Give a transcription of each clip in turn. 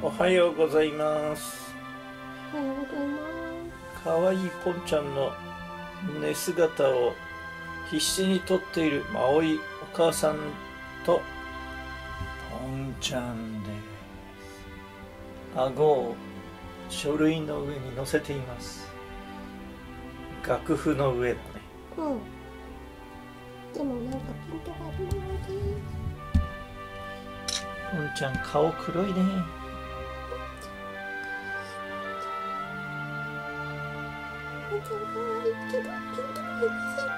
おはようございます。 おはようございます。 かわいいポンちゃんの寝姿を必死に撮っているマオイお母さんとポンちゃんです。顎を書類の上に乗せています。楽譜の上だね。 うん。でもなんかピントが微妙です。 ポンちゃん顔黒いね。 ポンちゃん可愛いけどピントがいません。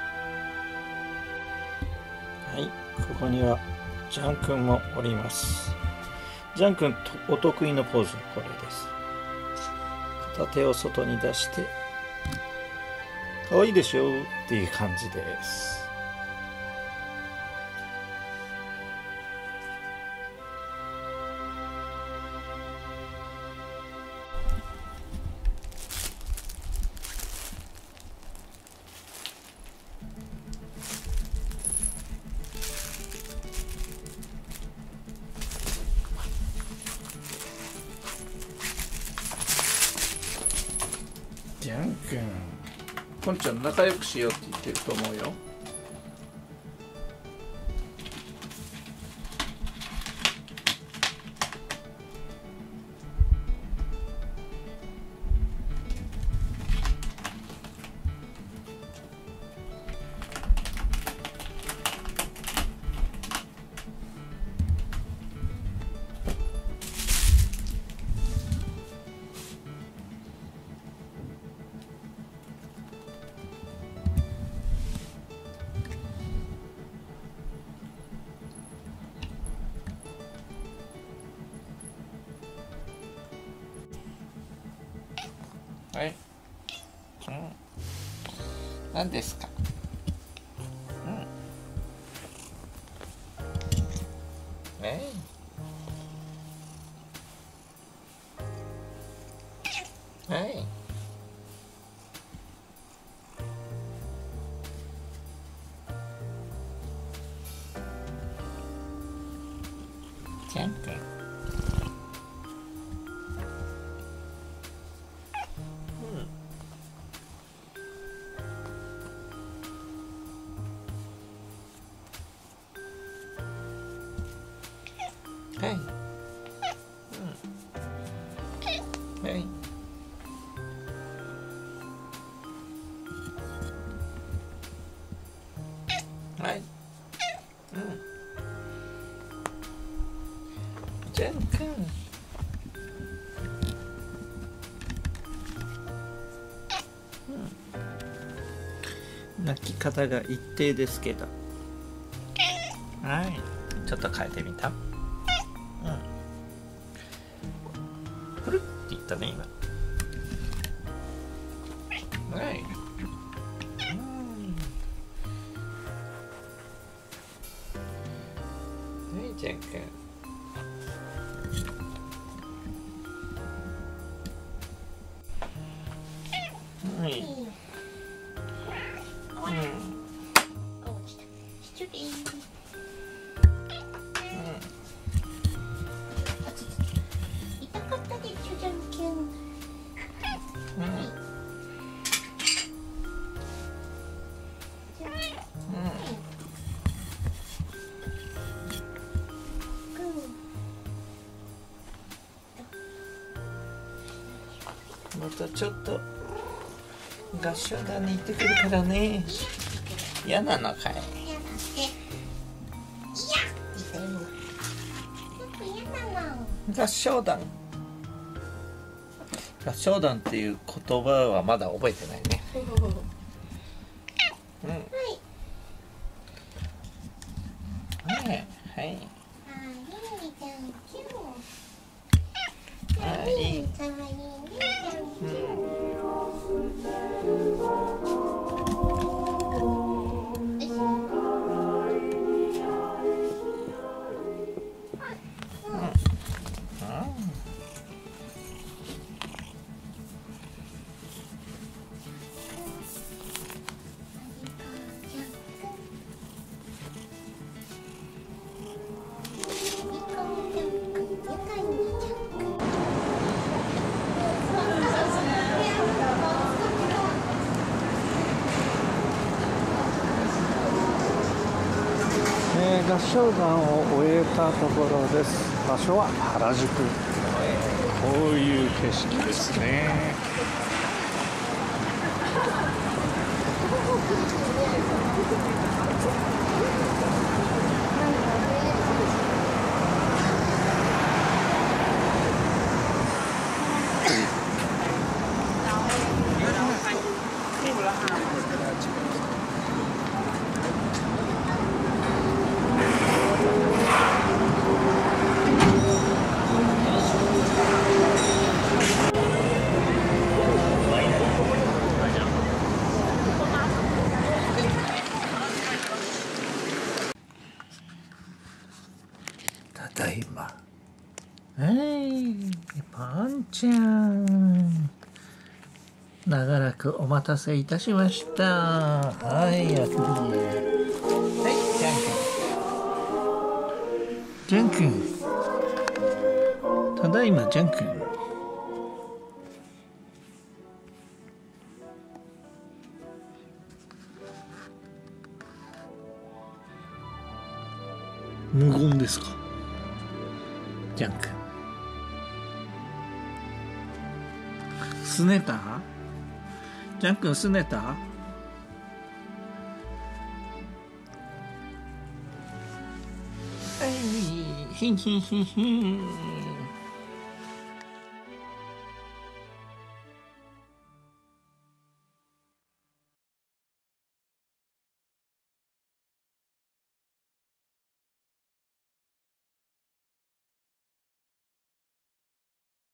はい、ここにはジャン君もおります。ジャン君お得意のポーズはこれです。片手を外に出して可愛いでしょっていう感じです。ジャン君、ポンちゃん仲良くしようって言ってると思うよ。はい。何ですか。はい。ジャン君。はい。はい。はい。ジャン君。泣き方が一定ですけど。はい。ちょっと変えてみた。くるって言ったね、今。はい。はい、ジャン君。はい。 失礼。痛かったでしょ、じゃんけん。 またちょっと合唱団に行ってくるからね。嫌なのかい。合唱団。合唱団っていう言葉はまだ覚えてないね。はい。はい。はい。 合唱団を終えたところです。場所は原宿。こういう景色ですね。ただいま。はい、パンちゃん。長らくお待たせいたしました。はい、やってみはい、ジャン君。ただいま、ジャン君。無言ですか、ジャン君。すねた？ジャン君すねた？はい、ヒンヒンヒンヒン。